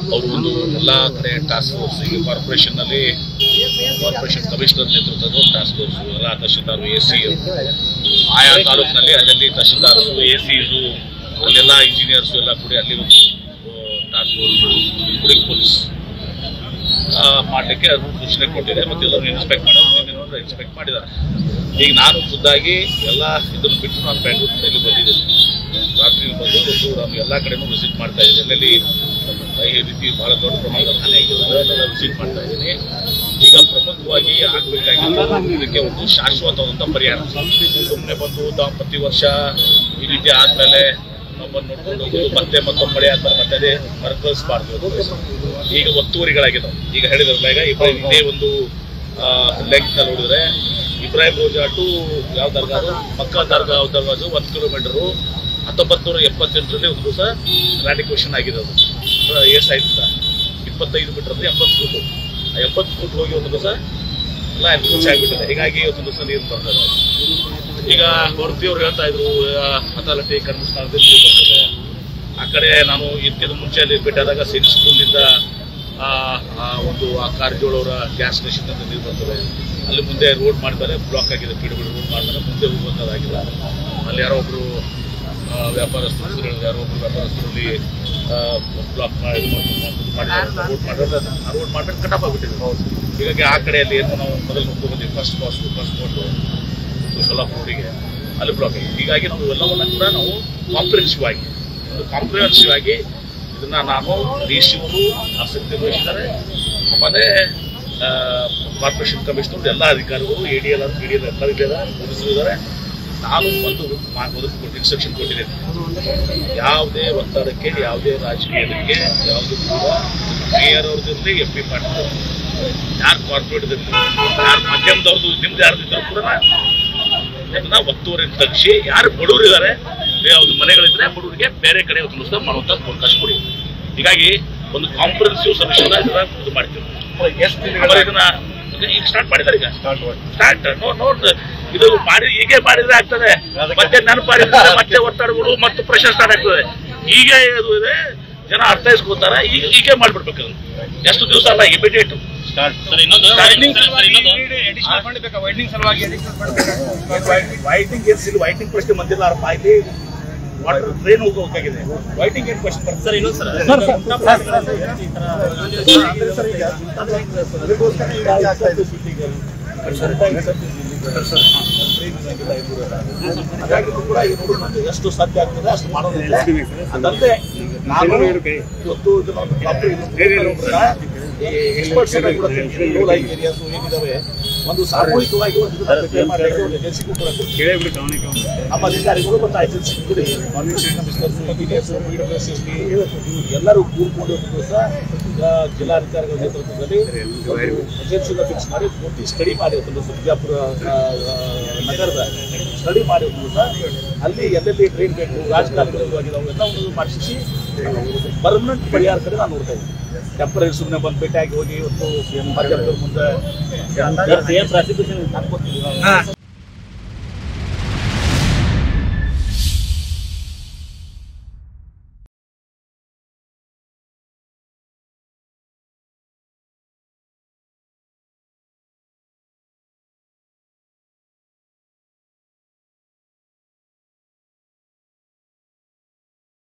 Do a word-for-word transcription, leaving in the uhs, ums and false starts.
ಅವರು ಒಂದು ಎಲ್ಲ ಕಡೆ ಟಾಸ್ಕ್ ಫೋರ್ಸ್ ಈಗ ಕಾರ್ಪೊರೇಷನ್ನಲ್ಲಿ ಕಾರ್ಪೊರೇಷನ್ ಕಮಿಷನರ್ ನೇತೃತ್ವದ ಟಾಸ್ಕ್ ಫೋರ್ಸ್ ಎಲ್ಲ ತಹಶೀಲ್ದಾರ್ ಎ ಸಿ ಆಯಾ ತಾಲೂಕಿನಲ್ಲಿ ಅದರಲ್ಲಿ ತಹಶೀಲ್ದಾರ್ ಎ ಸಿಸು ಅಲ್ಲೆಲ್ಲ ಇಂಜಿನಿಯರ್ಸು ಎಲ್ಲ ಕೂಡಿ ಅಲ್ಲಿ ಒಂದು ಟಾಸ್ಕ್ ಫೋರ್ಸ್ ಇನ್ಕ್ಲೂಡಿಂಗ್ ಪೊಲೀಸ್ ಮಾಡಲಿಕ್ಕೆ ಅದು ಸೂಚನೆ ಕೊಟ್ಟಿದೆ ಮತ್ತು ಎಲ್ಲರೂ ಇನ್ಸ್ಪೆಕ್ಟ್ ಮಾಡೋದು ಇನ್ಸ್ಪೆಕ್ಟ್ ಮಾಡಿದ್ದಾರೆ. ಈಗ ನಾನು ಖುದ್ದಾಗಿ ಎಲ್ಲ ಇದನ್ನು ಬಿಟ್ಟು ನಾನು ಬೆಂಗಳೂರಿನಲ್ಲಿ ಬಂದಿದ್ದೀನಿ. ರಾತ್ರಿ ಬಂದು ಒಂದು ನಾನು ಎಲ್ಲ ಕಡೆನೂ ವಿಸಿಟ್ ಮಾಡ್ತಾ ಇದ್ದೀನಿ. ಎಲ್ಲೆಲ್ಲಿ ಈ ರೀತಿ ಬಹಳ ದೊಡ್ಡ ಪ್ರಮಾಣದ ಹಾನಿ ಆಗಿರೋದು ಅದೆಲ್ಲ ವಿಸಿಟ್ ಮಾಡ್ತಾ ಇದ್ದೀನಿ. ಈಗ ಪ್ರಮುಖವಾಗಿ ಆಗಬೇಕಾಗಿದ್ದು ಇದಕ್ಕೆ ಒಂದು ಶಾಶ್ವತವಾದಂಥ ಪರಿಹಾರ. ಸುಮ್ಮನೆ ಬಂದು ತಾವು ಪ್ರತಿ ವರ್ಷ ಈ ರೀತಿ ಆದಮೇಲೆ ನಮ್ಮನ್ನು ನೋಡ್ಕೊಂಡು ಹೋಗೋದು ಮತ್ತೆ ಮತ್ತೊಂದು ಮಳೆ ಆದ್ಮೇಲೆ ಮತ್ತೆ ಅದೇ ಮರುಕಳಿಸಬಾರ್ದು. ಈಗ ಒತ್ತುವರಿಗಳಾಗಿದ್ದಾವೆ. ಈಗ ಹೇಳಿದ್ರಲ್ಲ ಈಗ ಇಬ್ರಾಹಿಂ ಇದೇ ಒಂದು ಲೆಂತ್ ನೋಡಿದ್ರೆ ಇಬ್ರಾಹಿಂ ರೋಜಾ ಟು ಯಾವ ದರ್ಗಾ ಅದು ಮಕ್ಕಾ ದರ್ಗಾ ದರ್ಗಾಜು ಒಂದು ಕಿಲೋಮೀಟರು ಹತ್ತೊಂಬತ್ತು ನೂರ ಎಪ್ಪತ್ತೆಂಟರಲ್ಲಿ ಒಂದು ದಿವಸ ರಾಡಿಕೇಷನ್ ಆಗಿರೋದು ಎಸ್ ಆಯ್ತು ಇಪ್ಪತ್ತೈದು ಮೀಟರ್ ಅಂದರೆ ಎಪ್ಪತ್ತು ಫೂಟು ಆ ಎಪ್ಪತ್ತು ಫೂಟ್ ಹೋಗಿ ಒಂದು ದಿವಸ ಎಲ್ಲ ಎನ್ಕ್ರೋಚ್ ಆಗಿಬಿಟ್ಟಿದೆ. ಹೀಗಾಗಿ ಒಂದು ದಿವಸ ನೀರು ಬರ್ತದೆ. ಈಗ ಹೊರತಿಯವ್ರು ಹೇಳ್ತಾ ಇದ್ರು ಅಥಾರಿಟಿ ಕರ್ಮಿಸ್ತಾನದಲ್ಲಿ ನೀರು ಬರ್ತದೆ. ಆ ಕಡೆ ನಾನು ಇದಕ್ಕಿಂತ ಮುಂಚೆ ಅಲ್ಲಿ ಭೇಟಿಯಾದಾಗ ಸಿನ್ ಸ್ಕೂಲಿಂದ ಒಂದು ಆ ಕಾರಜೋಳವರ ಗ್ಯಾಸ್ ಸ್ಟೇಷನ್ನಿಂದ ನೀರು ಬರ್ತದೆ. ಅಲ್ಲಿ ಮುಂದೆ ರೋಡ್ ಮಾಡ್ತಾರೆ, ಬ್ಲಾಕ್ ಆಗಿದೆ, ಪಿಡುಗಳು ರೋಡ್ ಮಾಡ್ತಾರೆ, ಮುಂದೆ ಹೋಗುವಂಥದ್ದಾಗಿಲ್ಲ. ಅಲ್ಲಿ ಯಾರೋ ಒಬ್ಬರು ವ್ಯಾಪಾರಸ್ಥರು ಯಾರೋ ಒಬ್ಬರು ವ್ಯಾಪಾರಸ್ಥರಲ್ಲಿ ಬ್ಲಾಕ್ ಮಾಡಿ ಮಾಡಿದ್ದಾರೆ, ರೋಡ್ ಮಾಡಿದ್ರೆ ಆ ರೋಡ್ ಮಾಡ್ಬಿಟ್ಟು ಕಟಾಪ್ ಆಗಿಬಿಟ್ಟಿದೆ. ಹೀಗಾಗಿ ಆ ಕಡೆಯಲ್ಲಿ ಏನು ನಾವು ಮೊದಲು ನೋಡ್ಕೊಂಡು ಬಂದ್ವಿ first past first boat Solapur ರೋಡಿಗೆ ಅಲ್ಲಿ ಬ್ಲಾಕ್ ಆಗಿದೆ. ಹೀಗಾಗಿ ನಾವು ಎಲ್ಲವನ್ನ ಕೂಡ ನಾವು ಕಾಂಪ್ರಿಹೆನ್ಸಿವ್ ಆಗಿ ಒಂದು ಕಾಂಪ್ರಿಹೆನ್ಸಿವ್ ಆಗಿ ಇದನ್ನ ನಾನು ಡಿ ಸಿ ಅವರು ಆಸಕ್ತಿ ವಹಿಸಿದ್ದಾರೆ. ಆಮೇಲೆ ಕಾರ್ಪೊರೇಷನ್ ಕಮಿಷನರ್ ಎಲ್ಲ ಅಧಿಕಾರಿಗಳು A D L A D L ಎಲ್ಲರೂ ಇದ್ದಾರೆ, ಪೊಲೀಸರು ಇದ್ದಾರೆ. ನಾನು ಒಂದು ಮೊದಲು ಕೊಟ್ಟು ಇನ್ಸ್ಟ್ರಕ್ಷನ್ ಕೊಟ್ಟಿದ್ದೇನೆ. ಯಾವುದೇ ಒತ್ತಡಕ್ಕೆ ಯಾವುದೇ ರಾಜಕೀಯಕ್ಕೆ ಯಾವುದೂ ಕೂಡ ಮೇಯರ್ ಅವ್ರದ್ದಿರಲಿ ಎಂ ಪಿ ಪಾರ್ಟಿ ಯಾರು ಕಾರ್ಪೊರೇಟ್ದಿರಲಿ ಯಾರು ಮಧ್ಯಮದವ್ರದ್ದು ನಿಮ್ದು ಯಾರ್ದಿದ್ರು ಕೂಡ ಅದನ್ನ ಒತ್ತುವರಿ ತಗ್ಸಿ ಯಾರು ಬಡವರು ಇದ್ದಾರೆ ಯಾವ್ದು ಮನೆಗಳಿದ್ರೆ ಬಡವರಿಗೆ ಬೇರೆ ಕಡೆ ಒಂದು ಮಾಡುವಂಥ ಅವಕಾಶ ಕೊಡಿ. ಹೀಗಾಗಿ ಒಂದು ಕಾಂಪ್ರಿಹೆನ್ಸಿವ್ ಸೊಲ್ಯೂಷನ್ ಇದು ಮಾಡ್ತೀವಿ. ಇದನ್ನ ಈಗ ಸ್ಟಾರ್ಟ್ ಮಾಡಿದ್ದಾರೆ. ಈಗ ಸ್ಟಾರ್ಟ್ ನೋಡ್ ಇದು ಮಾಡಿ ಹೀಗೆ ಮಾಡಿದ್ರೆ ಆಗ್ತದೆ. ಮತ್ತೆ ನೆನಪಾಡಿದ್ರೆ ಮತ್ತೆ ಒತ್ತಡಗಳು ಮತ್ತು ಪ್ರೆಷರ್ ಸ್ಟಾರ್ಟ್ ಆಗ್ತದೆ. ಹೀಗೆ ಇದು ಇದೆ, ಜನ ಅರ್ಥೈಸ್ಕೋತಾರೆ. ಈಗ ಹೀಗೆ ಮಾಡ್ಬಿಡ್ಬೇಕು. ಎಷ್ಟು ದಿವಸ ಅಲ್ಲ, ಇಮಿಡಿಯೇಟ್ ವೈಟಿಂಗ್ ಏನ್ಸಿಲ್ಲ. ವೈಟಿಂಗ್ ಪ್ರಶ್ನೆ ಬಂದಿಲ್ಲ. ಇಲ್ಲಿ ವಾಟರ್ ಟ್ರೈನ್ ಹೋಗಬೇಕಾಗಿದೆ. ವೈಟಿಂಗ್ ಏನ್ ಕ್ವಶನ್ ಬರ್ತದೆ ಸರ್? ಇನ್ನೊಂದು ಸರ್ ಎಷ್ಟು ಸಾಧ್ಯ ಆಗ್ತದೆ ಅಷ್ಟು ಮಾಡೋದು. ಅದಲ್ಲದೆ ನಾನು ಇವತ್ತು ಎಕ್ಸ್ಪರ್ಟ್ಸ್ ಏರಿಯಾಸ್ ಏನಿದಾವೆ ಒಂದು ಸಾಮೂಹಿಕವಾಗಿ ಒಂದು ಏಜೆನ್ಸಿಗೂ ಕೂಡ ನಮ್ಮ ಅಧಿಕಾರಿಗಳು ಮತ್ತು ಏಜೆನ್ಸಿ ಕೂಡಿ ಎಲ್ಲರೂ ಕೂಡ್ಕೊಂಡು ಸಹ ಜಿಲ್ಲಾಧಿಕಾರಿಗಳ ನೇತೃತ್ವದಲ್ಲಿ ಏಜೆನ್ಸಿನ ಫಿಕ್ಸ್ ಮಾಡಿ ಪೂರ್ತಿ ಸ್ಟಡಿ ಮಾಡಿ ಬಿಜಾಪುರ ನಗರದ ಸ್ಟಡಿ ಮಾಡಿ ಸಹ ಅಲ್ಲಿ ಎಲ್ಲೆಲ್ಲಿ ಟ್ರೈನ್ ಬೇಕು ರಾಜಕಾರಣಿಗಳಾಗಿ ನಾವೆಲ್ಲ ಒಂದು ಮಾಡಿಸಿ ಪರ್ಮನೆಂಟ್ ಪರಿಹಾರ ಕಡೆ ನಾನು ನೋಡ್ತಾ ಇದ್ದೀನಿ. ಟೆಂಪರರಿ ಸುಮ್ಮನೆ ಬಂದು ಭೇಟಿಯಾಗಿ ಹೋಗಿ ಇವತ್ತು ಮಾಧ್ಯಮದವ್ರ ಮುಂದೆ